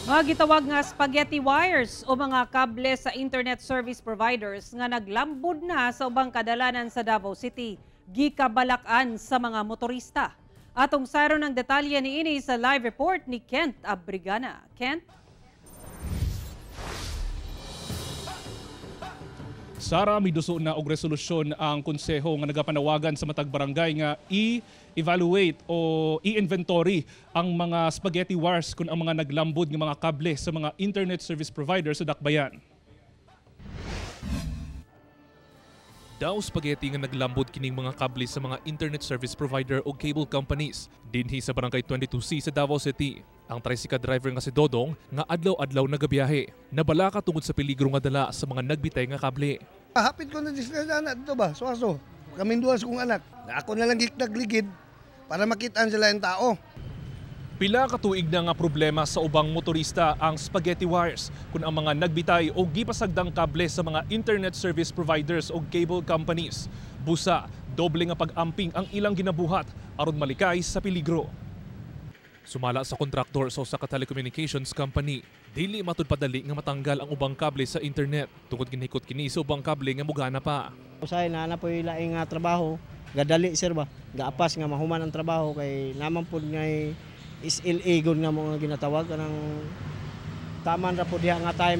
Mga gitawag nga spaghetti wires o mga kable sa internet service providers nga naglambod na sa ubang kadalanan sa Davao City, gikabalakan sa mga motorista. Atong sayro ng detalye ni ini sa live report ni Kent Abrigana. Kent? Sara, miduso na og resolusyon ang konseho nga nagapanawagan sa matag barangay nga i-evaluate o i-inventory ang mga spaghetti wires kung ang mga naglambod ng mga kable sa mga internet service providers sa Dakbayan. Daw spaghetti nga naglambod kining mga kable sa mga internet service provider o cable companies dinhi sa barangay 22C sa Davao City. Ang tricycle driver nga si Dodong nga adlaw-adlaw nagabiyahe. Nabala ka tungod sa peligro nga dala sa mga nagbitay nga kable. Hapit ko na disgrasya na dito ba, suwaso. Kaming duwas kong anak. Ako na lang nagligid para makitaan sila yung tao. Pila ka tuig na nga problema sa ubang motorista ang spaghetti wires kung ang mga nagbitay o gipasagdang kable sa mga internet service providers o cable companies. Busa, doble nga pag-amping ang ilang ginabuhat aron malikay sa peligro. Sumala sa kontraktor sa usa ka telecommunications company, dili matud padali nga matanggal ang ubang kable sa internet tungod ginhikot kini sa ubang kable nga mugana pa. Usay na po'y laing trabaho, gadali sir ba, gaapas nga mahuman ang trabaho kay naman pud nga SLA gud nga mga ginatawag kanang taman ra pud diha nga time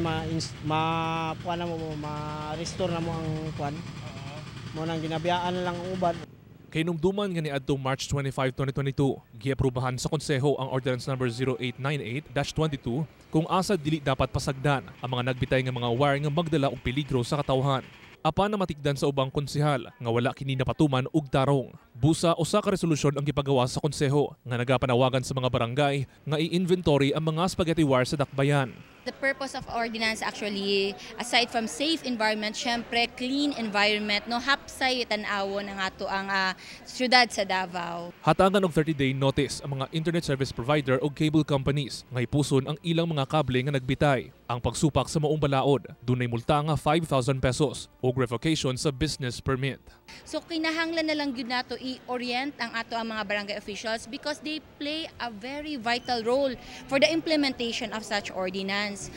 ma-restore na mo ang kwan. Mo nang ginabiyaan na lang ang uban. Kay numduman nga niadtong March 25, 2022, giaprubahan sa konseho ang Ordinance Number 0898-22 kung asa dili dapat pasagdan ang mga nagbitay nga mga wire nga magdala og peligro sa katawhan. Apan na matikdan sa ubang konsehal nga wala kini napatuman og tarong. Busa usa ka resolusyon ang gipagawa sa konseho nga nagapanawagan sa mga barangay nga i-inventory ang mga spaghetti wire sa Dakbayan. The purpose of ordinance actually, aside from safe environment, syempre clean environment, no hapsay tan-awo ng ato ang syudad sa Davao. Hatangan og 30-day notice ang mga internet service provider o cable companies nga ipuson ang ilang mga kable nga nagbitay. Ang pagsupak sa maong balaod, dunay multa nga 5,000 pesos o revocation sa business permit. So kinahanglan na lang gyud nato i-orient ang ato ang mga barangay officials because they play a very vital role for the implementation of such ordinance.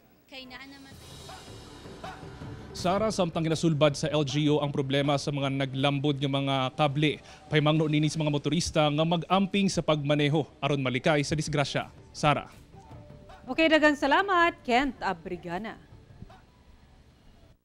Sara, samtang ginasulbad sa LGU ang problema sa mga naglambod ng mga kable, pahimangno nini sa mga motorista nga mag-amping sa pagmaneho aron malikay sa disgrasya. Sara. Okay, daghang salamat, Kent Abrigana.